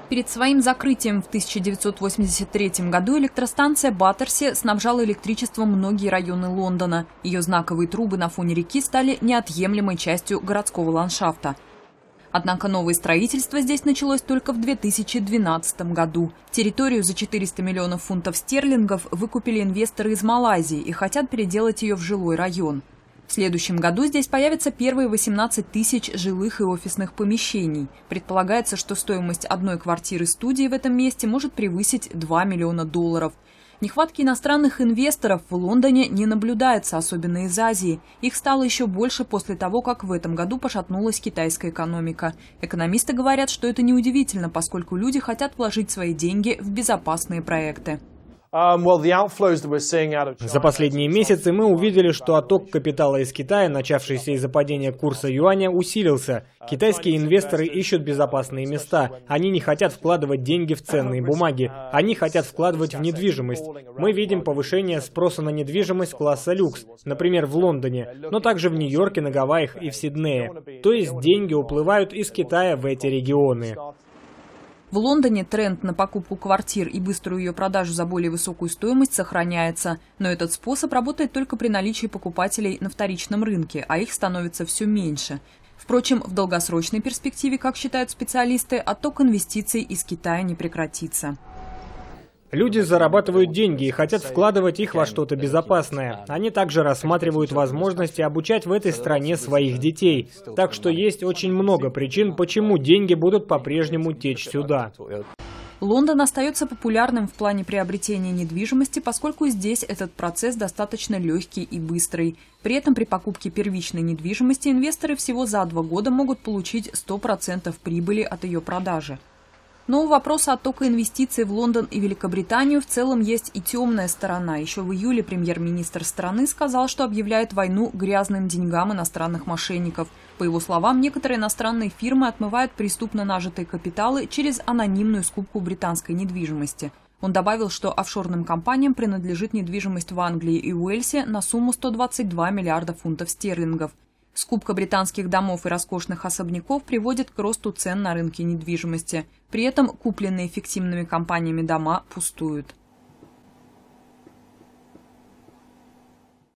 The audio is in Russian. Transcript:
Перед своим закрытием в 1983 году электростанция Баттерси снабжала электричеством многие районы Лондона. Ее знаковые трубы на фоне реки стали неотъемлемой частью городского ландшафта. Однако новое строительство здесь началось только в 2012 году. Территорию за 400 миллионов фунтов стерлингов выкупили инвесторы из Малайзии и хотят переделать ее в жилой район. В следующем году здесь появятся первые 18 тысяч жилых и офисных помещений. Предполагается, что стоимость одной квартиры-студии в этом месте может превысить $2 миллиона. Нехватки иностранных инвесторов в Лондоне не наблюдается, особенно из Азии. Их стало еще больше после того, как в этом году пошатнулась китайская экономика. Экономисты говорят, что это неудивительно, поскольку люди хотят вложить свои деньги в безопасные проекты. За последние месяцы мы увидели, что отток капитала из Китая, начавшийся из-за падения курса юаня, усилился. Китайские инвесторы ищут безопасные места. Они не хотят вкладывать деньги в ценные бумаги. Они хотят вкладывать в недвижимость. Мы видим повышение спроса на недвижимость класса люкс, например, в Лондоне, но также в Нью-Йорке, на Гавайях и в Сиднее. То есть деньги уплывают из Китая в эти регионы. В Лондоне тренд на покупку квартир и быструю ее продажу за более высокую стоимость сохраняется. Но этот способ работает только при наличии покупателей на вторичном рынке, а их становится все меньше. Впрочем, в долгосрочной перспективе, как считают специалисты, отток инвестиций из Китая не прекратится. Люди зарабатывают деньги и хотят вкладывать их во что-то безопасное. Они также рассматривают возможности обучать в этой стране своих детей. Так что есть очень много причин, почему деньги будут по-прежнему течь сюда. Лондон остается популярным в плане приобретения недвижимости, поскольку здесь этот процесс достаточно легкий и быстрый. При этом при покупке первичной недвижимости инвесторы всего за 2 года могут получить 100% прибыли от ее продажи. Но у вопроса оттока инвестиций в Лондон и Великобританию в целом есть и темная сторона. Еще в июле премьер-министр страны сказал, что объявляет войну грязным деньгам иностранных мошенников. По его словам, некоторые иностранные фирмы отмывают преступно нажитые капиталы через анонимную скупку британской недвижимости. Он добавил, что офшорным компаниям принадлежит недвижимость в Англии и Уэльсе на сумму 122 миллиарда фунтов стерлингов. Скупка британских домов и роскошных особняков приводит к росту цен на рынке недвижимости. При этом купленные фиктивными компаниями дома пустуют.